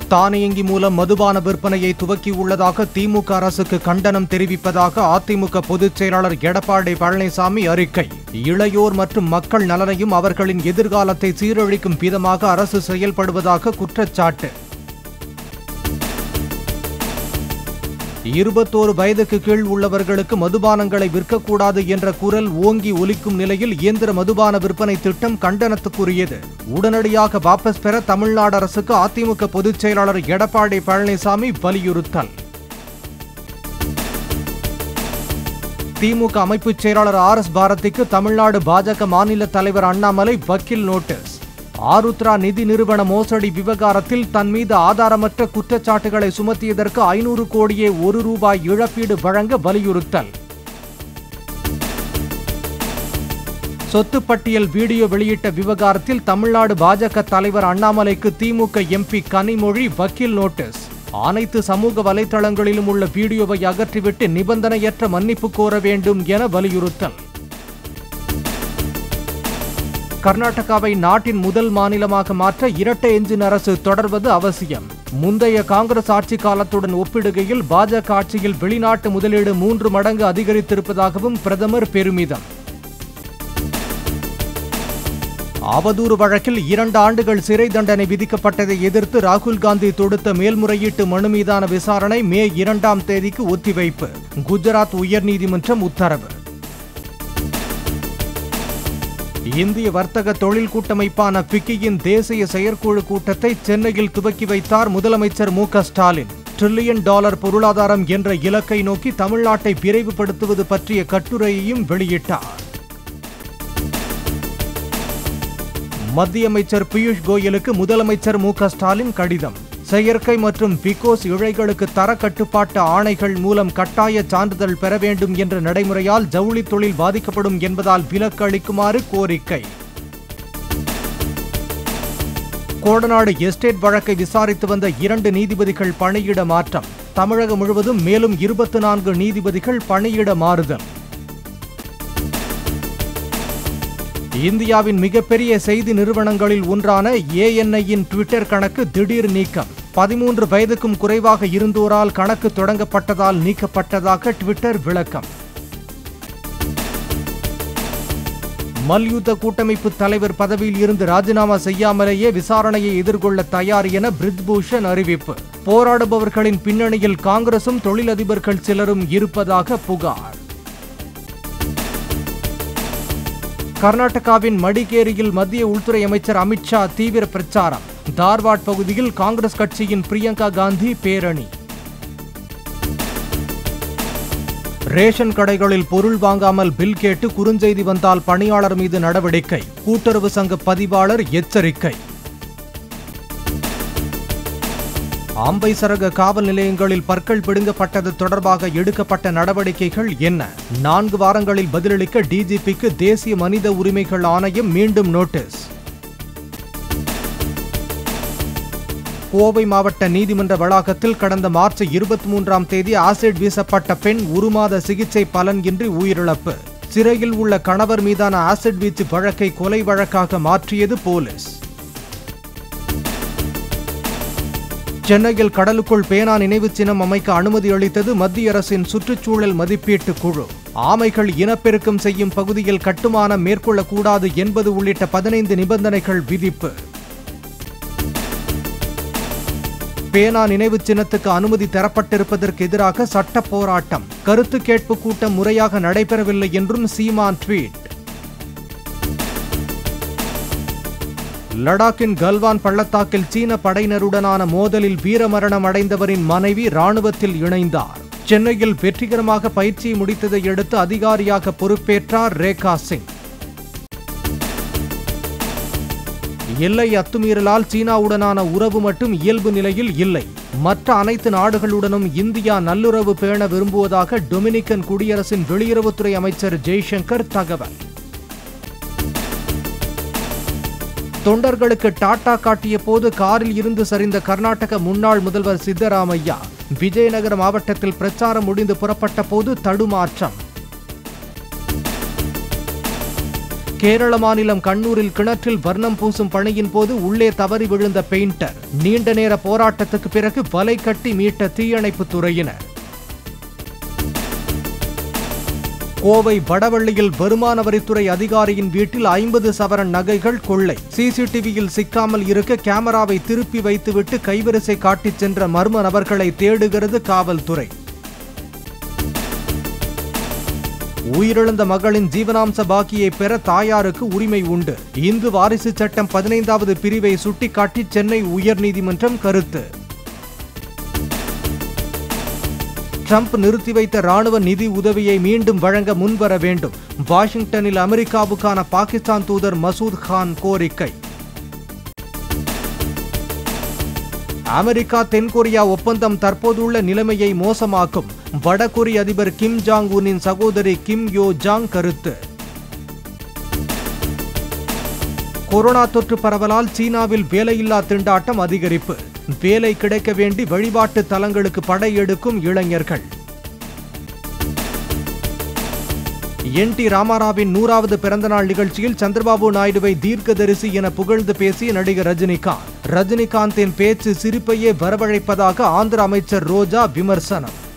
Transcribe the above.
தானியங்கி மூலம் மதுபான விற்பனையை துவக்கியுள்ளதாக திமுக அரசுக்கு கண்டனம் தெரிவிப்பதாக அதிமுக பொதுச் செயலாளர் எடப்பாடி பழனிசாமி அறிக்கை. இளையோர் மற்றும் மக்கள் நலனையும் அவர்களின் எதிர்காலத்தை சீரழிக்கும் விதமாக அரசு செயல்படுவதாக குற்றச்சாட்டு. 21 வயதுக்கு கீழ் உள்ளவர்களுக்கு மதுபானங்களை விற்கக்கூடாது என்ற குரல் ஓங்கி ஒலிக்கும் நிலையில் இயந்திர மதுபான விற்பனை திட்டம் கண்டனத்துக்குரியது. உடனடியாக வாபஸ் பெற தமிழ்நாடு அரசுக்கு அதிமுக பொதுச் செயலாளர் எடப்பாடி பழனிசாமி வலியுறுத்தல். திமுக அமைப்புச் செயலாளர் RS பாரதிக்கு தமிழ்நாடு பாஜக மாநில தலைவர் அண்ணாமலை வக்கீல் நோட்டீஸ். ஆருத்ரா நிதி நிறுவன மோசடி விவகாரத்தில் தன் மீது ஆதாரமற்ற குற்றச்சாட்டுகளை சுமத்தியதற்கு 500 கோடியே ₹1 இழப்பீடு வழங்க வலியுறுத்தல். சொத்து பட்டியல் வீடியோ வெளியிட்ட விவகாரத்தில் தமிழ்நாடு பாஜக தலைவர் அண்ணாமலைக்கு திமுக MP கனிமொழி வக்கீல் நோட்டீஸ். அனைத்து சமூக வலைதளங்களிலும் உள்ள வீடியோவை அகற்றிவிட்டு நிபந்தனையற்ற மன்னிப்பு கோர வேண்டும் என வலியுறுத்தல். கர்நாடகாவை நாட்டின் முதல் மாநிலமாக மாற்ற இரட்டை எஞ்சின் அரசு தொடர்வது அவசியம். முந்தைய காங்கிரஸ் ஆட்சி காலத்துடன் ஒப்பிடுகையில் பாஜக ஆட்சியில் வெளிநாட்டு முதலீடு 3 மடங்கு அதிகரித்திருப்பதாகவும் பிரதமர் பெருமிதம். அவதூறு வழக்கில் 2 ஆண்டுகள் சிறை தண்டனை விதிக்கப்பட்டதை எதிர்த்து ராகுல் காந்தி தொடுத்த மேல்முறையீட்டு மனு மீதான விசாரணை மே 2ஆம் தேதிக்கு ஒத்திவைப்பு. குஜராத் உயர்நீதிமன்றம் உத்தரவு. இந்திய வர்த்தக தொழில் கூட்டமைப்பான ஃபிக்கியின் தேசிய செயற்குழு கூட்டத்தை சென்னையில் துவக்கி வைத்தார் முதலமைச்சர் MKStalin. $1 டிரில்லியன் பொருளாதாரம் என்ற இலக்கை நோக்கி தமிழ்நாட்டை விரைவுபடுத்துவது பற்றிய கட்டுரையையும் வெளியிட்டார். மத்திய அமைச்சர் பியூஷ் கோயலுக்கு முதலமைச்சர் MKStalin கடிதம். செயற்கை மற்றும் விகோஸ் இழைகளுக்கு தர கட்டுப்பாட்டு ஆணைகள் மூலம் கட்டாய சான்றிதழ் பெற வேண்டும் என்ற நடைமுறையால் ஜவுளி தொழில் பாதிக்கப்படும் என்பதால் விலக்கு அளிக்குமாறு கோரிக்கை. கோடநாடு எஸ்டேட் வழக்கை விசாரித்து வந்த 2 நீதிபதிகள் பணியிட மாற்றம். தமிழகம் முழுவதும் மேலும் 24 நீதிபதிகள் பணியிட மாறுதல். இந்தியாவின் மிகப்பெரிய செய்தி நிறுவனங்களில் ஒன்றான ANIயின் ட்விட்டர் கணக்கு திடீர் நீக்கம். 13 வயதுக்கும் குறைவாக இருந்தோரால் கணக்கு தொடங்கப்பட்டதால் நீக்கப்பட்டதாக ட்விட்டர் விளக்கம். மல்யுத்த கூட்டமைப்பு தலைவர் பதவியில் இருந்து ராஜினாமா செய்யாமலேயே விசாரணையை எதிர்கொள்ள தயார் என பிரிஜ்பூஷன் அறிவிப்பு. போராடுபவர்களின் பின்னணியில் காங்கிரசும் தொழிலதிபர்கள் சிலரும் இருப்பதாக புகார். கர்நாடகாவின் மடிகேரியில் மத்திய உள்துறை அமைச்சர் அமித்ஷா தீவிர பிரச்சாரம். தார்வாட் பகுதியில் காங்கிரஸ் கட்சியின் பிரியங்கா காந்தி பேரணி. ரேஷன் கடைகளில் பொருள் வாங்காமல் பில் கேட்டு குறுஞ்செய்தி வந்தால் பணியாளர் மீது நடவடிக்கை. கூட்டுறவு சங்க பதிவாளர் எச்சரிக்கை. அம்பை சரக காவல் நிலையங்களில் பற்கள் பிடுங்கப்பட்டது தொடர்பாக எடுக்கப்பட்ட நடவடிக்கைகள் என்ன? 4 வாரங்களில் பதிலளிக்க DGPக்கு தேசிய மனித உரிமைகள் ஆணையம் மீண்டும் நோட்டீஸ். கோவை மாவட்ட நீதிமன்ற வளாகத்தில் கடந்த மார்ச் 23ஆம் தேதி ஆசிட் வீசப்பட்ட பெண் 1 மாத சிகிச்சை பலனின்றி உயிரிழப்பு. சிறையில் உள்ள கணவர் மீதான ஆசிட் வீச்சு வழக்கை கொலை வழக்காக மாற்றியது போலீஸ். சென்னையில் கடலுக்குள் பேனா நினைவு சின்னம் அமைக்க அனுமதி அளித்தது மத்திய அரசின் சுற்றுச்சூழல் மதிப்பீட்டு குழு. ஆமைகள் இனப்பெருக்கம் செய்யும் பகுதியில் கட்டுமானம் மேற்கொள்ளக்கூடாது என்பது உள்ளிட்ட 15 நிபந்தனைகள் விதிப்பு. பேனா நினைவு சின்னத்துக்கு அனுமதி தரப்பட்டிருப்பதற்கு எதிராக சட்ட போராட்டம். கருத்து கேட்பு கூட்டம் முறையாக நடைபெறவில்லை என்றும் சீமான் ட்வீட். லடாக்கின் கல்வான் பள்ளத்தாக்கில் சீன படையினருடனான மோதலில் வீரமரணம் அடைந்தவரின் மனைவி ராணுவத்தில் இணைந்தார். சென்னையில் வெற்றிகரமாக பயிற்சியை முடித்ததை அடுத்து அதிகாரியாக பொறுப்பேற்றார் ரேகா சிங். எல்லை அத்துமீறலால் சீனாவுடனான உறவு மட்டும் இயல்பு நிலையில் இல்லை. மற்ற அனைத்து நாடுகளுடனும் இந்தியா நல்லுறவு பேண விரும்புவதாக டொமினிக்கன் குடியரசின் வெளியுறவுத்துறை அமைச்சர் ஜெய்சங்கர் தகவல். தொண்டர்களுக்கு டாடா காட்டிய போது காரில் இருந்து சரிந்த கர்நாடக முன்னாள் முதல்வர் சித்தராமையா. விஜயநகர மாவட்டத்தில் பிரச்சாரம் முடிந்து புறப்பட்ட போது தடுமாற்றம். கேரள மாநிலம் கண்ணூரில் கிணற்றில் வர்ணம் பூசும் பணியின் போது உள்ளே தவறி விழுந்த பெயிண்டர். நீண்ட நேர போராட்டத்துக்கு பிறகு வலை கட்டி மீட்ட தீயணைப்புத் துறையினர். கோவை வடவள்ளியில் வருமான வரித்துறை அதிகாரியின் வீட்டில் 50 சவரன் நகைகள் கொள்ளை. சிசிடிவியில் சிக்காமல் இருக்க கேமராவை திருப்பி வைத்துவிட்டு கைவரிசை காட்டிச் சென்ற மர்ம நபர்களை தேடுகிறது காவல்துறை. உயிரிழந்த மகளின் ஜீவனாம்ச பாக்கியை பெற தாயாருக்கு உரிமை உண்டு. இந்து வாரிசு சட்டம் 15வது பிரிவை சுட்டிக்காட்டி சென்னை உயர்நீதிமன்றம் கருத்து. ட்ரம்ப் நிறுத்தி வைத்த ராணுவ நிதி உதவியை மீண்டும் வழங்க முன்வர வேண்டும். வாஷிங்டனில் அமெரிக்காவுக்கான பாகிஸ்தான் தூதர் மசூத் கான் கோரிக்கை. அமெரிக்கா தென்கொரியா ஒப்பந்தம் தற்போதுள்ள நிலைமையை மோசமாக்கும். வடகொரிய அதிபர் கிம் ஜாங் உனின் சகோதரி கிம் யோ ஜாங் கருத்து. கொரோனா தொற்று பரவலால் சீனாவில் வேலையில்லா திண்டாட்டம் அதிகரிப்பு. வேலை கிடைக்க வேண்டி வழிபாட்டு தலங்களுக்கு படையெடுக்கும் இளைஞர்கள். NT ராமாராவின் 100வது பிறந்தநாள் நிகழ்ச்சியில் சந்திரபாபு நாயுடுவை தீர்க்கதரிசி என புகழ்ந்து பேசிய நடிகர் ரஜினிகாந்த். ரஜினிகாந்தின் பேச்சு சிரிப்பையே வரவழைப்பதாக ஆந்திர அமைச்சர் ரோஜா விமர்சனம்.